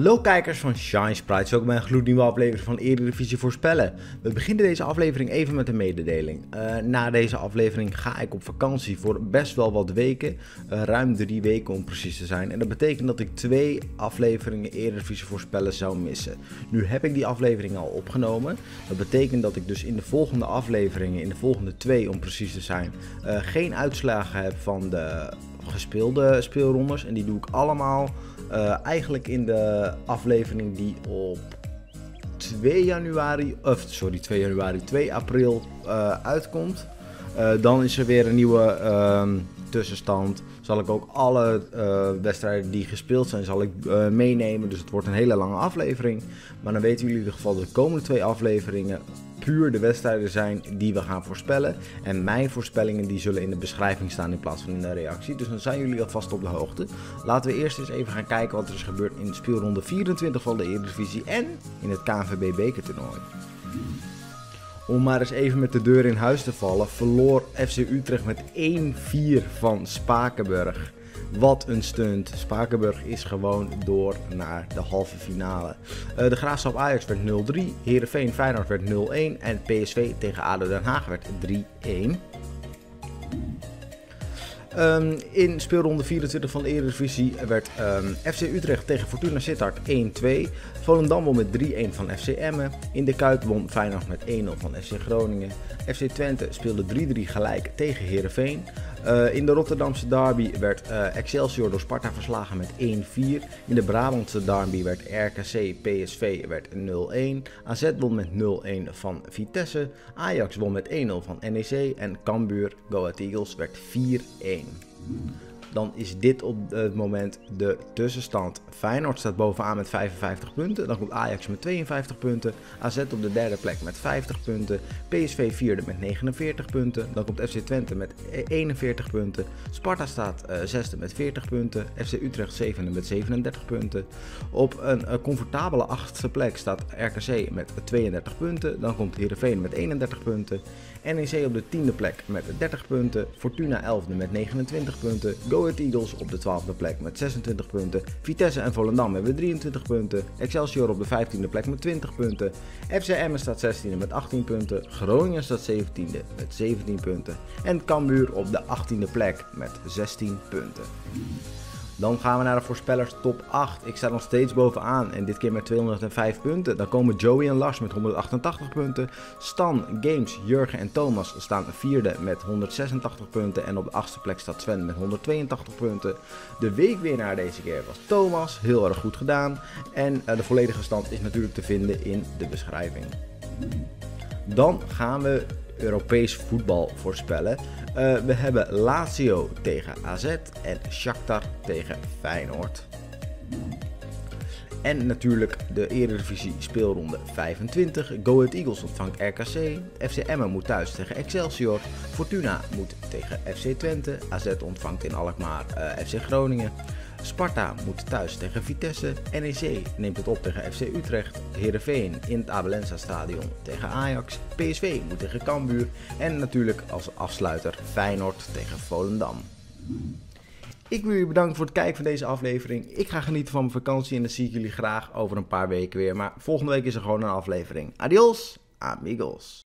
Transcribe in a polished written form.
Hallo kijkers van Shine Sprites, ook bij een gloednieuwe aflevering van Eredivisie Voorspellen. We beginnen deze aflevering even met een mededeling. Na deze aflevering ga ik op vakantie voor best wel wat weken, ruim 3 weken om precies te zijn. En dat betekent dat ik 2 afleveringen Eredivisie Voorspellen zou missen. Nu heb ik die aflevering al opgenomen. Dat betekent dat ik dus in de volgende afleveringen, in de volgende 2 om precies te zijn, geen uitslagen heb van de gespeelde speelrondes. En die doe ik allemaal eigenlijk in de aflevering die op 2 april uitkomt. Dan is er weer een nieuwe tussenstand. Zal ik ook alle wedstrijden die gespeeld zijn, zal ik meenemen. Dus het wordt een hele lange aflevering. Maar dan weten jullie in ieder geval dat de komende 2 afleveringen puur de wedstrijden zijn die we gaan voorspellen. En mijn voorspellingen die zullen in de beschrijving staan in plaats van in de reactie. Dus dan zijn jullie alvast op de hoogte. Laten we eerst eens even gaan kijken wat er is gebeurd in speelronde 24 van de Eredivisie en in het KNVB bekertoernooi. Om maar eens even met de deur in huis te vallen, verloor FC Utrecht met 1-4 van Spakenburg. Wat een stunt. Spakenburg is gewoon door naar de halve finale. De Graafschap Ajax werd 0-3, Heerenveen Feyenoord werd 0-1 en PSV tegen ADO Den Haag werd 3-1. In speelronde 24 van de Eredivisie werd FC Utrecht tegen Fortuna Sittard 1-2. Volendam won met 3-1 van FC Emmen. In de Kuip won Feyenoord met 1-0 van FC Groningen. FC Twente speelde 3-3 gelijk tegen Heerenveen. In de Rotterdamse derby werd Excelsior door Sparta verslagen met 1-4. In de Brabantse derby werd RKC PSV werd 0-1. AZ won met 0-1 van Vitesse. Ajax won met 1-0 van NEC. En Cambuur Go Ahead Eagles werd 4-1. Dan is dit op het moment de tussenstand. Feyenoord staat bovenaan met 55 punten. Dan komt Ajax met 52 punten. AZ op de derde plek met 50 punten. PSV vierde met 49 punten. Dan komt FC Twente met 41 punten. Sparta staat zesde met 40 punten. FC Utrecht zevende met 37 punten. Op een comfortabele achtste plek staat RKC met 32 punten. Dan komt Heerenveen met 31 punten. NEC op de 10e plek met 30 punten. Fortuna 11e met 29 punten. Go Ahead Eagles op de 12e plek met 26 punten. Vitesse en Volendam hebben 23 punten. Excelsior op de 15e plek met 20 punten. FC Emmen staat 16e met 18 punten. Groningen staat 17e met 17 punten. En Cambuur op de 18e plek met 16 punten. Dan gaan we naar de voorspellers top 8. Ik sta nog steeds bovenaan en dit keer met 205 punten. Dan komen Joey en Lars met 188 punten. Stan, Games, Jurgen en Thomas staan 4e met 186 punten. En op de 8e plek staat Sven met 182 punten. De weekwinnaar deze keer was Thomas. Heel erg goed gedaan. En de volledige stand is natuurlijk te vinden in de beschrijving. Dan gaan we Europees voetbal voorspellen. We hebben Lazio tegen AZ en Shakhtar tegen Feyenoord. En natuurlijk de Eredivisie speelronde 25. Go Ahead Eagles ontvangt RKC. FC Emmen moet thuis tegen Excelsior. Fortuna moet tegen FC Twente. AZ ontvangt in Alkmaar FC Groningen. Sparta moet thuis tegen Vitesse. NEC neemt het op tegen FC Utrecht. Heerenveen in het Abelensa Stadion tegen Ajax. PSV moet tegen Cambuur. En natuurlijk als afsluiter Feyenoord tegen Volendam. Ik wil jullie bedanken voor het kijken van deze aflevering. Ik ga genieten van mijn vakantie en dan zie ik jullie graag over een paar weken weer. Maar volgende week is er gewoon een aflevering. Adios, amigos.